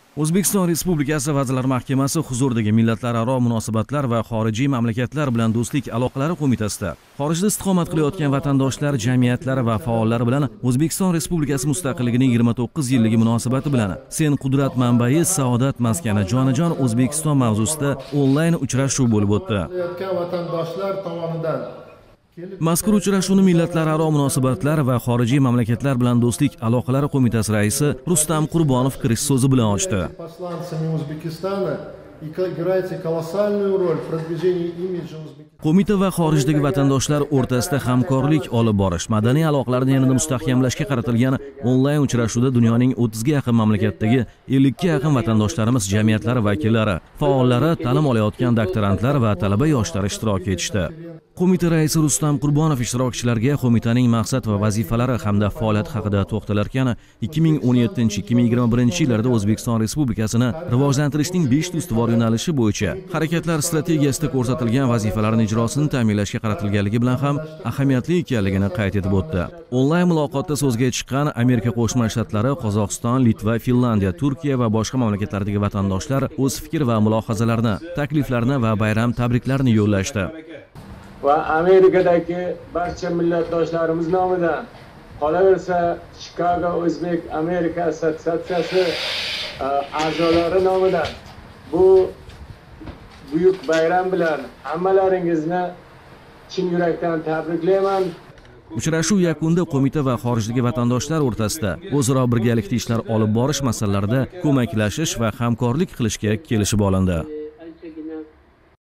O'zbekiston Respublikasi Vazirlar Mahkamasi huzuridagi millatlararo munosabatlar va xorijiy mamlakatlar bilan do'stlik aloqalari qo'mitasida xorijda istiqomat qilayotgan vatandoshlar jamiyatlari va faollar bilan O'zbekiston Respublikasi mustaqilligining 29 yilligi munosabati bilan Sen qudrat manbai, saodat maskani jonajon O'zbekiston mavzusida onlayn uchrashuv bo'lib o'tdi. Vatandoshlar tomonidan Mazkur uchrashuvni millatlararo munosabatlar va xorijiy mamlakatlar bilan do'stlik aloqalari qo'mitasi raisi Rustam Qurbonov kirish so'zi bilan ochdi. Qo'mita va xorijdagi vatandoshlar o'rtasida hamkorlik olib borish, madaniy aloqalarni yanada mustahkamlashga qaratilgan onlayn uchrashuvda dunyoning 30 ga yaqin mamlakatdagi 50 ga yaqin vatandoshlarimiz jamiyatlari vakillari, faollari, ta'lim olayotgan doktorantlar va talaba yoshlar ishtirok etishdi. Qo'mita raisi Rustam Qurbonov ishtirokchilarga qo'mitaning maqsad va vazifalari hamda faoliyati haqida to'xtalarkan, 2017-2021 yillarda O'zbekiston Respublikasini rivojlantirishning 5 ustuvor yo'nalishi bo'yicha harakatlar strategiyasida ko'rsatilgan vazifalarning ijrosini ta'minlashga qaratilganligi bilan ham ahamiyatli ekanligini qayd etib o'tdi. Onlayn muloqotda so'zga chiqqan Amerika Qo'shma Shtatlari, Qozog'iston, Litva, Finlandiya, Turkiya va boshqa mamlakatlardagi vatandoshlar o'z fikr va mulohazalarini, takliflarini va bayram tabriklarini yo'llashdi. Va Amerikadagi barcha millatdoshlarimiz nomidan, qolaversa Chicago O'zbek Amerika assotsiatsiyasi a'zolari nomidan bu buyuk bayram bilan hammalaringizni chin yurakdan tabriklayman. Uchrashuv yakunida qo'mita va xorijdagi vatandoshlar o'rtasida o'zaro birgalikda ishlar olib borish masalalarida ko'maklashish va hamkorlik qilishga kelishib olindi.